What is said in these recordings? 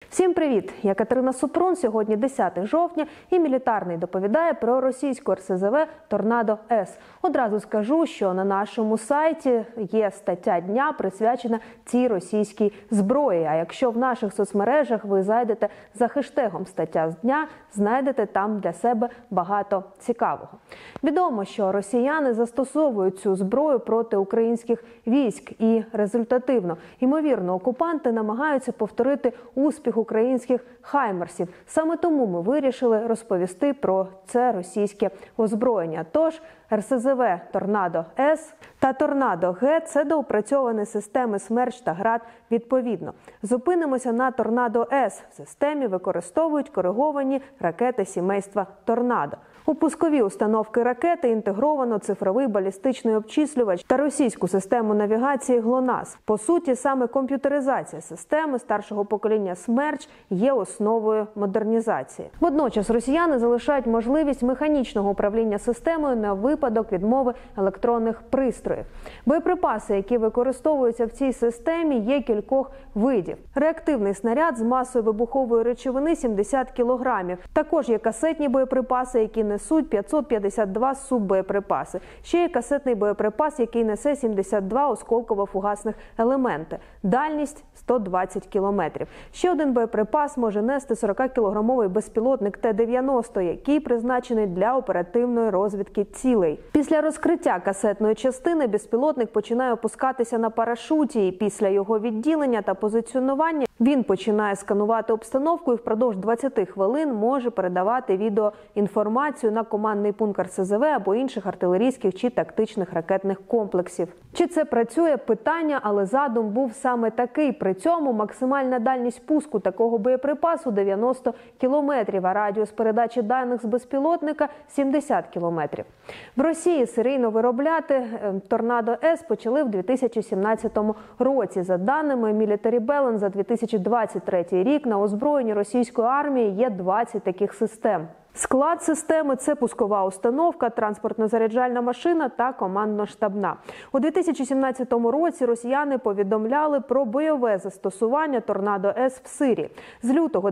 Всім привіт! Я Катерина Супрун. Сьогодні 10 жовтня і Мілітарний доповідає про російську РСЗВ «Торнадо-С». Одразу скажу, що на нашому сайті є стаття дня, присвячена цій російській зброї. А якщо в наших соцмережах ви зайдете за хештегом «Стаття з дня», знайдете там для себе багато цікавого. Відомо, що росіяни застосовують цю зброю проти українських військ і результативно. Ймовірно, окупанти намагаються повторити успіх українських хаймерсів. Саме тому ми вирішили розповісти про це російське озброєння. Тож, РСЗВ «Торнадо-С» та «Торнадо-Г» – це доопрацьовані системи «Смерч» та «Град» відповідно. Зупинимося на «Торнадо-С». В системі використовують кориговані ракети сімейства «Торнадо». У пускові установки ракети інтегровано цифровий балістичний обчислювач та російську систему навігації ГЛОНАСС. По суті, саме комп'ютеризація системи старшого покоління «Смерч» є основою модернізації. Водночас росіяни залишають можливість механічного управління системою на випадок відмови електронних пристроїв. Боєприпаси, які використовуються в цій системі, є кількох видів. Реактивний снаряд з масою вибухової речовини 70 кг. Також є касетні боєприпаси, які несуть 552 суббоєприпаси. Ще є касетний боєприпас, який несе 72 осколково-фугасних елементи. Дальність – 120 км. Ще один боєприпас може нести 40-кілограмовий безпілотник Т-90, який призначений для оперативної розвідки цілей. Після розкриття касетної частини безпілотник починає опускатися на парашуті, і після його відділення та позиціонування він починає сканувати обстановку і впродовж 20 хвилин може передавати відеоінформацію на командний пункт РСЗВ або інших артилерійських чи тактичних ракетних комплексів. Чи це працює? Питання, але задум був саме такий. При цьому максимальна дальність пуску такого боєприпасу – 90 км, а радіус передачі даних з безпілотника – 70 км. В Росії серійно виробляти «Торнадо-С» почали в 2017 році. За даними Military Balance, за 2023 рік на озброєнні російської армії є 20 таких систем. Склад системи – це пускова установка, транспортно-заряджальна машина та командно-штабна. У 2017 році росіяни повідомляли про бойове застосування «Торнадо-С» в Сирії. З лютого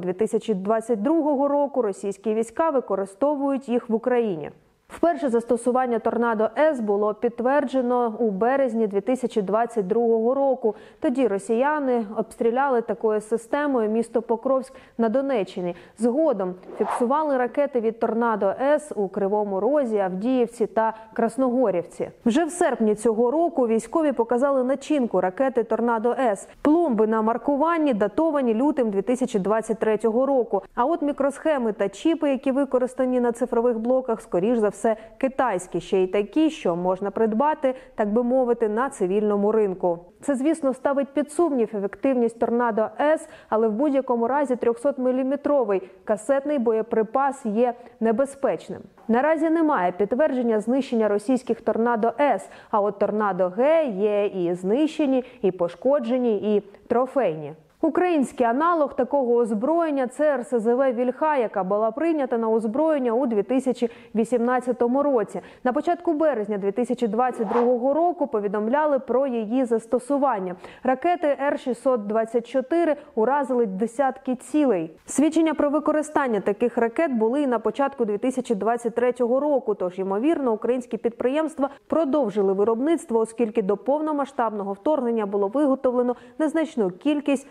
2022 року російські війська використовують їх в Україні. Вперше застосування «Торнадо-С» було підтверджено у березні 2022 року. Тоді росіяни обстріляли такою системою місто Покровськ на Донеччині. Згодом фіксували ракети від «Торнадо-С» у Кривому Розі, Авдіївці та Красногорівці. Вже в серпні цього року військові показали начинку ракети «Торнадо-С». Пломби на маркуванні датовані лютим 2023 року. А от мікросхеми та чіпи, які використані на цифрових блоках, скоріш за все китайські, ще й такі, що можна придбати, так би мовити, на цивільному ринку. Це, звісно, ставить під сумнів ефективність «Торнадо-С», але в будь-якому разі 300-мм касетний боєприпас є небезпечним. Наразі немає підтвердження знищення російських «Торнадо-С», а от «Торнадо-Г» є і знищені, і пошкоджені, і трофейні. Український аналог такого озброєння – це РСЗВ «Вільха», яка була прийнята на озброєння у 2018 році. На початку березня 2022 року повідомляли про її застосування. Ракети Р-624 уразили десятки цілей. Свідчення про використання таких ракет були і на початку 2023 року, тож, ймовірно, українські підприємства продовжили виробництво, оскільки до повномасштабного вторгнення було виготовлено незначну кількість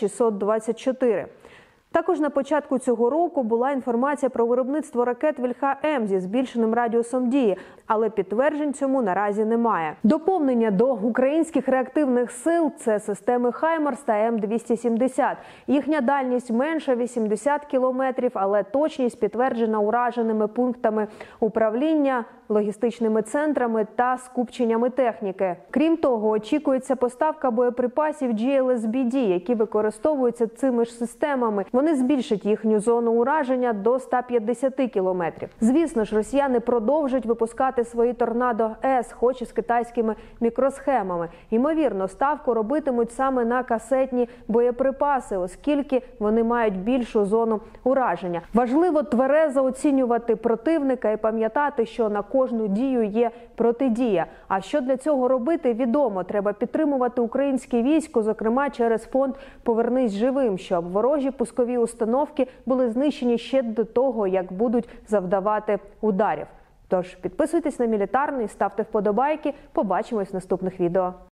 Р-624. Також на початку цього року була інформація про виробництво ракет «Вільха-М» зі збільшеним радіусом дії, але підтверджень цьому наразі немає. Доповнення до українських реактивних сил – це системи «Хаймарс» та М-270. Їхня дальність менша – 80 км, але точність підтверджена ураженими пунктами управління, логістичними центрами та скупченнями техніки. Крім того, очікується поставка боєприпасів GLSBD, які використовуються цими ж системами. Вони Вони збільшать їхню зону ураження до 150 кілометрів. Звісно ж, росіяни продовжують випускати свої «Торнадо-С», хоч і з китайськими мікросхемами. Ймовірно, ставку робитимуть саме на касетні боєприпаси, оскільки вони мають більшу зону ураження. Важливо тверезо оцінювати противника і пам'ятати, що на кожну дію є протидія. А що для цього робити, відомо. Треба підтримувати українське військо, зокрема через фонд «Повернись живим», щоб ворожі пускові установки були знищені ще до того, як будуть завдавати ударів. Тож підписуйтесь на Мілітарний, ставте вподобайки. Побачимось в наступних відео.